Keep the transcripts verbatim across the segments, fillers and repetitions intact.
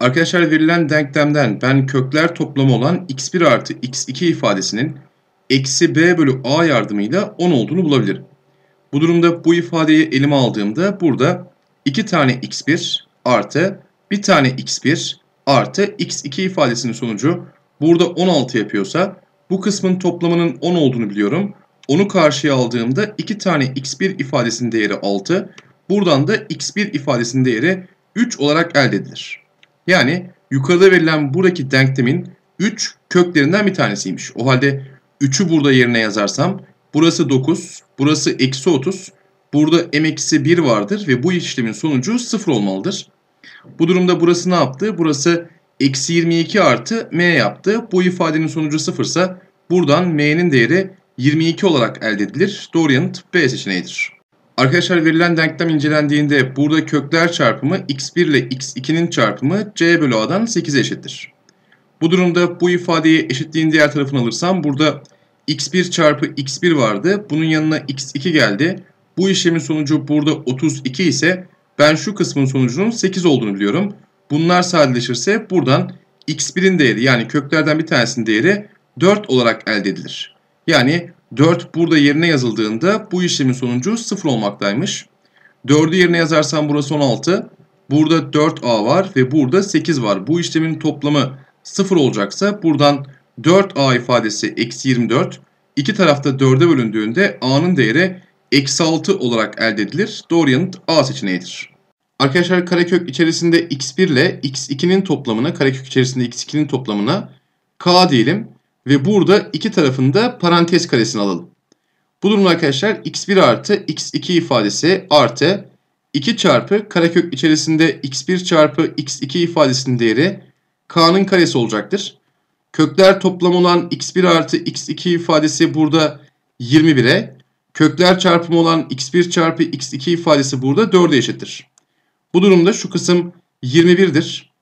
Arkadaşlar verilen denklemden ben kökler toplamı olan x bir artı x iki ifadesinin eksi b bölü a yardımıyla on olduğunu bulabilirim. Bu durumda bu ifadeyi elime aldığımda burada iki tane x bir artı bir tane x bir artı x iki ifadesinin sonucu burada on altı yapıyorsa bu kısmın toplamının on olduğunu biliyorum. Onu karşıya aldığımda iki tane x bir ifadesinin değeri altı. Buradan da x bir ifadesinin değeri üç olarak elde edilir. Yani yukarıda verilen buradaki denklemin üç köklerinden bir tanesiymiş. O halde üçü burada yerine yazarsam burası dokuz, burası eksi otuz, burada m eksi bir vardır ve bu işlemin sonucu sıfır olmalıdır. Bu durumda burası ne yaptı? Burası eksi yirmi iki artı m yaptı. Bu ifadenin sonucu sıfır ise buradan m'nin değeri yirmi iki olarak elde edilir. Doğru yanıt B seçeneğidir. Arkadaşlar verilen denklem incelendiğinde burada kökler çarpımı x bir ile x iki'nin çarpımı c bölü a'dan sekize eşittir. Bu durumda bu ifadeyi eşitliğin diğer tarafını alırsam burada x bir çarpı x bir vardı. Bunun yanına x iki geldi. Bu işlemin sonucu burada otuz iki ise ben şu kısmın sonucunun sekiz olduğunu biliyorum. Bunlar sadeleşirse buradan x bir'in değeri yani köklerden bir tanesinin değeri dört olarak elde edilir. Yani dört burada yerine yazıldığında bu işlemin sonucu sıfır olmaktaymış. dördü yerine yazarsam burası on altı. Burada dört a var ve burada sekiz var. Bu işlemin toplamı sıfır olacaksa buradan dört a ifadesi eksi yirmi dört. İki tarafta dörde bölündüğünde a'nın değeri eksi altı olarak elde edilir. Doğru yanıt A seçeneğidir. Arkadaşlar karekök içerisinde x bir ile x iki'nin toplamına, karekök içerisinde x iki'nin toplamına k diyelim. Ve burada iki tarafında parantez karesini alalım. Bu durumda arkadaşlar x bir artı x iki ifadesi artı iki çarpı karekök içerisinde x bir çarpı x iki ifadesinin değeri k'nın karesi olacaktır. Kökler toplamı olan x bir artı x iki ifadesi burada yirmi bir'e, kökler çarpımı olan x bir çarpı x iki ifadesi burada dört'e eşittir. Bu durumda şu kısım yirmi bir'dir.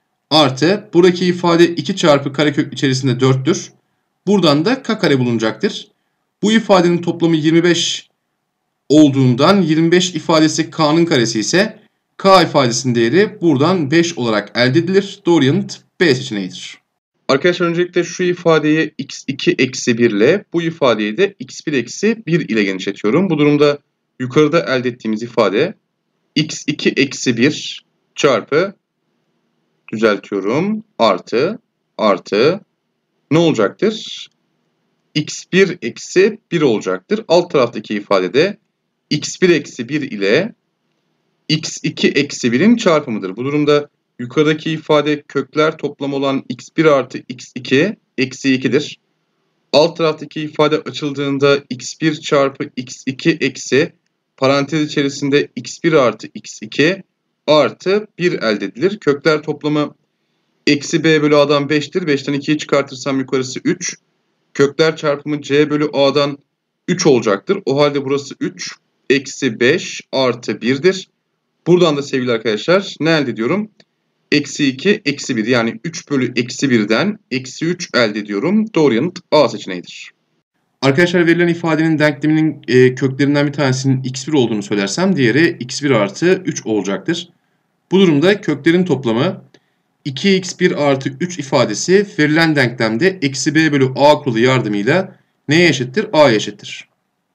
Artı buradaki ifade iki çarpı karekök içerisinde dört'tür. Buradan da k kare bulunacaktır. Bu ifadenin toplamı yirmi beş olduğundan yirmi beş ifadesi k'nın karesi ise k ifadesinin değeri buradan beş olarak elde edilir. Doğru yanıt B seçeneğidir. Arkadaşlar öncelikle şu ifadeyi x iki eksi bir ile bu ifadeyi de x bir eksi bir ile genişletiyorum. Bu durumda yukarıda elde ettiğimiz ifade x iki eksi bir çarpı düzeltiyorum artı artı ne olacaktır? x bir eksi bir olacaktır. Alt taraftaki ifadede x bir eksi bir ile x iki eksi bir'in çarpımıdır. Bu durumda yukarıdaki ifade kökler toplamı olan x bir artı x iki eksi iki'dir. Alt taraftaki ifade açıldığında x bir çarpı x iki eksi parantez içerisinde x bir artı x iki artı bir elde edilir. Kökler toplamı eksi b bölü a'dan beş'tir. beş'ten iki'yi çıkartırsam yukarısı üç. Kökler çarpımı c bölü a'dan üç olacaktır. O halde burası üç eksi beş artı bir'dir. Buradan da sevgili arkadaşlar ne elde ediyorum? Eksi iki eksi bir yani üç bölü eksi bir'den eksi üç elde ediyorum. Doğru yanıt A seçeneğidir. Arkadaşlar verilen ifadenin denkleminin e, köklerinden bir tanesinin x bir olduğunu söylersem diğeri x bir artı üç olacaktır. Bu durumda köklerin toplamı iki x bir artı üç ifadesi verilen denklemde eksi b bölü a kuralı yardımıyla neye eşittir? A'ya eşittir.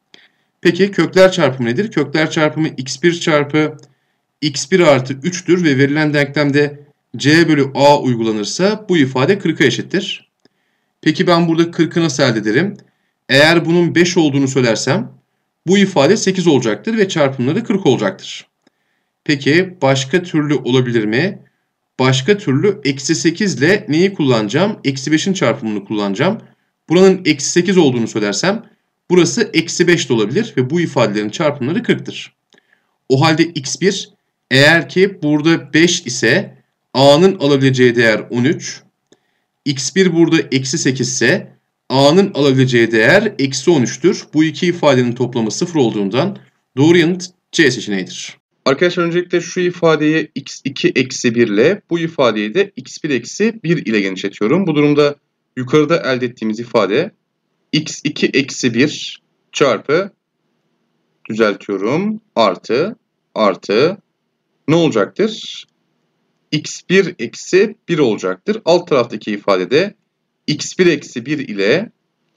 Peki kökler çarpımı nedir? Kökler çarpımı x bir çarpı x bir artı üç'tür ve verilen denklemde c bölü a uygulanırsa bu ifade kırk'a eşittir. Peki ben burada kırk'ı nasıl elde ederim? Eğer bunun beş olduğunu söylersem bu ifade sekiz olacaktır ve çarpımları kırk olacaktır. Peki başka türlü olabilir mi? Başka türlü eksi sekiz ile neyi kullanacağım? Eksi beş'in çarpımını kullanacağım. Buranın eksi sekiz olduğunu söylersem burası eksi beş de olabilir ve bu ifadelerin çarpımları kırk'tır. O halde x bir eğer ki burada beş ise a'nın alabileceği değer on üç. x bir burada eksi sekiz ise a'nın alabileceği değer eksi on üç'tür. Bu iki ifadenin toplamı sıfır olduğundan doğru yanıt C seçeneğidir. Arkadaşlar öncelikle şu ifadeyi x iki eksi bir ile bu ifadeyi de x bir eksi bir ile genişletiyorum. Bu durumda yukarıda elde ettiğimiz ifade x iki eksi bir çarpı düzeltiyorum artı artı ne olacaktır? x bir eksi bir olacaktır. Alt taraftaki ifadede x bir eksi bir ile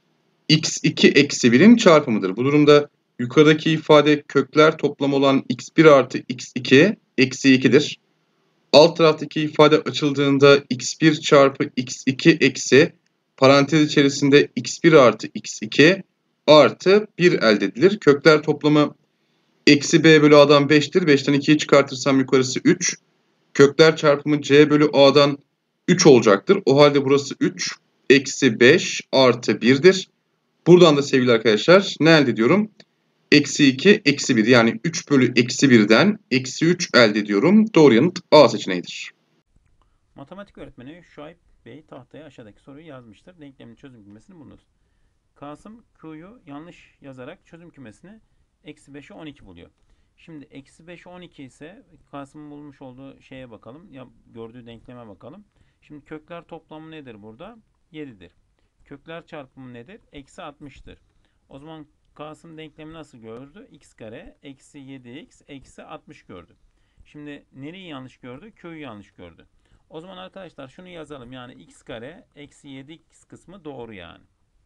x iki eksi birin çarpımıdır. Bu durumda yukarıdaki ifade kökler toplamı olan x bir artı x iki eksi ikidir. Alt taraftaki ifade açıldığında x bir çarpı x iki eksi parantez içerisinde x bir artı x iki artı bir elde edilir. Kökler toplamı eksi b bölü a'dan beştir. beşten ikiyi çıkartırsam yukarısı üç. Kökler çarpımı c bölü a'dan üç olacaktır. O halde burası üç eksi beş artı birdir. Buradan da sevgili arkadaşlar ne elde ediyorum? Eksi iki eksi bir, yani üç bölü eksi birden eksi üç elde ediyorum. Doğru yanıt A seçeneğidir. Matematik öğretmeni Şuayb Bey tahtaya aşağıdaki soruyu yazmıştır. Denklemin çözüm kümesini bulunuz. Kasım Q'yu yanlış yazarak çözüm kümesini eksi beşi on iki buluyor. Şimdi eksi beş on iki ise Kasım'ın bulmuş olduğu şeye bakalım. Ya gördüğü denkleme bakalım. Şimdi kökler toplamı nedir burada? yedidir. Kökler çarpımı nedir? Eksi altmıştır. O zaman Kasım denklemi nasıl gördü? X kare eksi yedi x eksi altmış gördü. Şimdi nereyi yanlış gördü? Q'yu yanlış gördü. O zaman arkadaşlar şunu yazalım. Yani x kare eksi yedi x kısmı doğru yani.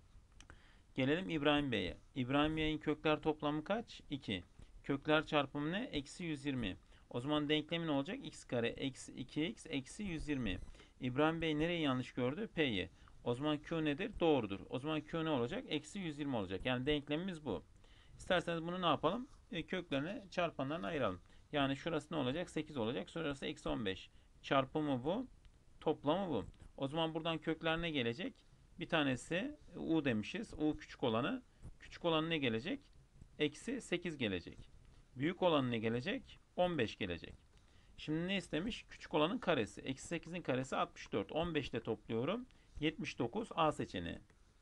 Gelelim İbrahim Bey'e. İbrahim Bey'in kökler toplamı kaç? iki. Kökler çarpımı ne? Eksi yüz yirmi. O zaman denklemi ne olacak? X kare eksi iki x eksi yüz yirmi. İbrahim Bey nereyi yanlış gördü? P'yi. O zaman Q nedir? Doğrudur. O zaman Q ne olacak? Eksi yüz yirmi olacak. Yani denklemimiz bu. İsterseniz bunu ne yapalım? E, köklerini çarpanlarına ayıralım. Yani şurası ne olacak? sekiz olacak. Şurası eksi on beş. Çarpımı bu. Toplamı bu. O zaman buradan kökler ne gelecek? Bir tanesi U demişiz. U küçük olanı. Küçük olan ne gelecek? Eksi sekiz gelecek. Büyük olan ne gelecek? on beş gelecek. Şimdi ne istemiş? Küçük olanın karesi. Eksi sekizin karesi altmış dört. on beş ile topluyorum. yetmiş dokuz A seçeneği.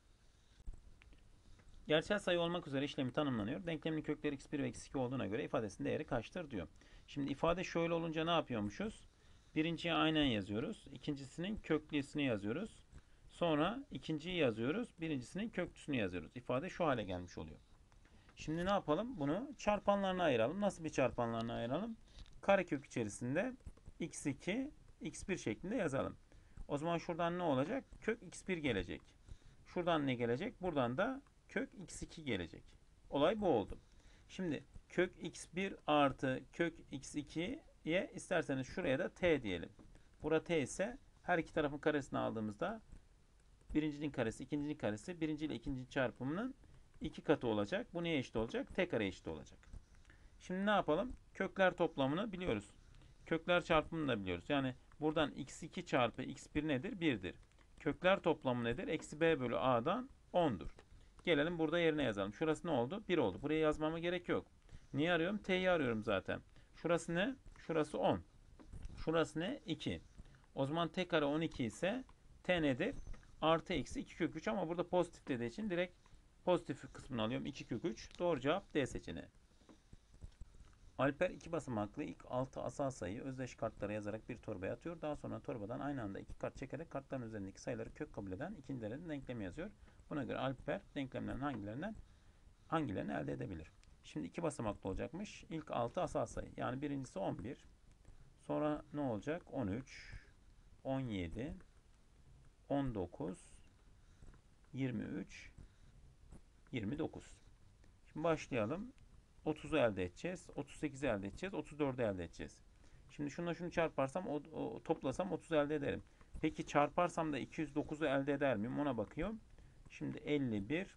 Gerçel sayı olmak üzere işlemi tanımlanıyor. Denklemin kökleri x bir ve x iki olduğuna göre ifadesinin değeri kaçtır diyor. Şimdi ifade şöyle olunca ne yapıyormuşuz? Birinciyi aynen yazıyoruz. İkincisinin köklüsünü yazıyoruz. Sonra ikinciyi yazıyoruz. Birincisinin köklüsünü yazıyoruz. İfade şu hale gelmiş oluyor. Şimdi ne yapalım? Bunu çarpanlarına ayıralım. Nasıl bir çarpanlarına ayıralım? Karekök içerisinde x iki, x bir şeklinde yazalım. O zaman şuradan ne olacak? Kök x bir gelecek. Şuradan ne gelecek? Buradan da kök x iki gelecek. Olay bu oldu. Şimdi kök x bir artı kök x ikiye isterseniz şuraya da t diyelim. Burada t ise her iki tarafın karesini aldığımızda birincinin karesi, ikincinin karesi, birinci ile ikinci çarpımının iki katı olacak. Bu neye eşit olacak? T kare eşit olacak. Şimdi ne yapalım? Kökler toplamını biliyoruz. Kökler çarpımını da biliyoruz. Yani buradan x iki çarpı x bir nedir? bir'dir. Kökler toplamı nedir? Eksi b bölü a'dan on'dur. Gelelim burada yerine yazalım. Şurası ne oldu? bir oldu. Buraya yazmama gerek yok. Niye arıyorum? T'yi arıyorum zaten. Şurası ne? Şurası on. Şurası ne? iki. O zaman t kare on iki ise t nedir? Artı eksi iki kök üç, ama burada pozitif dediği için direkt pozitif kısmını alıyorum. iki kök üç. Doğru cevap D seçeneği. Alper iki basamaklı ilk altı asal sayıyı özdeş kartlara yazarak bir torbaya atıyor. Daha sonra torbadan aynı anda iki kart çekerek kartların üzerindeki sayıları kök kabul eden ikincilerin denklemi yazıyor. Buna göre Alper denklemlerin hangilerinden hangilerini elde edebilir? Şimdi iki basamaklı olacakmış. İlk altı asal sayı. Yani birincisi on bir. Sonra ne olacak? on üç, on yedi, on dokuz, yirmi üç, yirmi dokuz. Şimdi başlayalım. otuzu elde edeceğiz. otuz sekizi elde edeceğiz. otuz dördü elde edeceğiz. Şimdi şununla şunu çarparsam, o, o, toplasam otuz elde ederim. Peki çarparsam da iki yüz dokuzu elde eder miyim? Ona bakıyorum. Şimdi elli bir,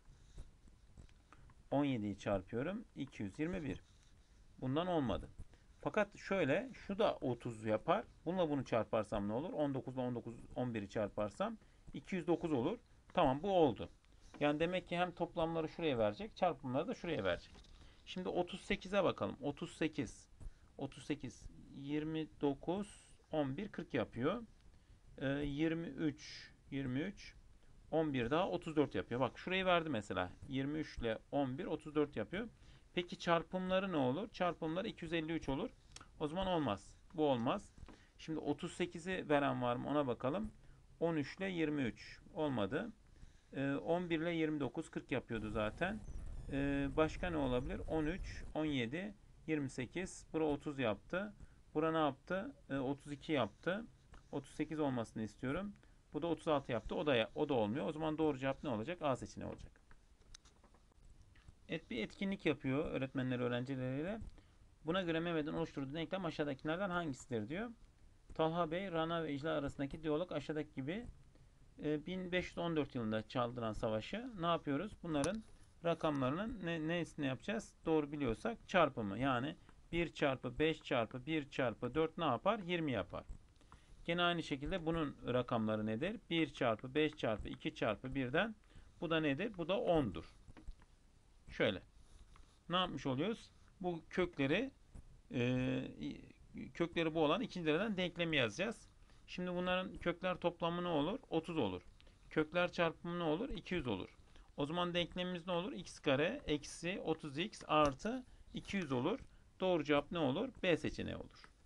on yediyi çarpıyorum. iki yüz yirmi bir. Bundan olmadı. Fakat şöyle, şu da otuz yapar. Bununla bunu çarparsam ne olur? on dokuz ile on dokuz, on biri çarparsam iki yüz dokuz olur. Tamam, bu oldu. Yani demek ki hem toplamları şuraya verecek, çarpımları da şuraya verecek. Şimdi otuz sekize bakalım. otuz sekiz, otuz sekiz, yirmi dokuz, on bir, kırk yapıyor. Ee, yirmi üç, yirmi üç, on bir daha otuz dört yapıyor. Bak şurayı verdi mesela. yirmi üç ile on bir, otuz dört yapıyor. Peki çarpımları ne olur? Çarpımları iki yüz elli üç olur. O zaman olmaz. Bu olmaz. Şimdi otuz sekizi veren var mı? Ona bakalım. on üç ile yirmi üç olmadı. Ee, on bir ile yirmi dokuz, kırk yapıyordu zaten. Ee, başka ne olabilir? on üç, on yedi, yirmi sekiz. Bura otuz yaptı. Bura ne yaptı? E, otuz iki yaptı. otuz sekiz olmasını istiyorum. Bu da otuz altı yaptı. O da o da olmuyor. O zaman doğru cevap ne olacak? A seçeneği olacak. Evet, bir etkinlik yapıyor öğretmenler öğrencileriyle. Buna göre Mehmet'in oluşturduğu denklem aşağıdakilerden hangisidir diyor. Talha Bey, Rana ve İcla arasındaki diyalog aşağıdaki gibi. E, bin beş yüz on dört yılında çaldıran savaşı ne yapıyoruz? Bunların rakamlarının ne, nesini yapacağız? Doğru biliyorsak çarpımı. Yani bir çarpı beş çarpı bir çarpı dört ne yapar? yirmi yapar. Gene aynı şekilde bunun rakamları nedir? bir çarpı beş çarpı iki çarpı birden bu da nedir? Bu da on'dur. Şöyle. Ne yapmış oluyoruz? Bu kökleri e, kökleri bu olan ikinci dereceden denklemi yazacağız. Şimdi bunların kökler toplamı ne olur? otuz olur. Kökler çarpımı ne olur? iki yüz olur. O zaman denklemimiz ne olur? X kare eksi otuz x artı iki yüz olur. Doğru cevap ne olur? B seçeneği olur.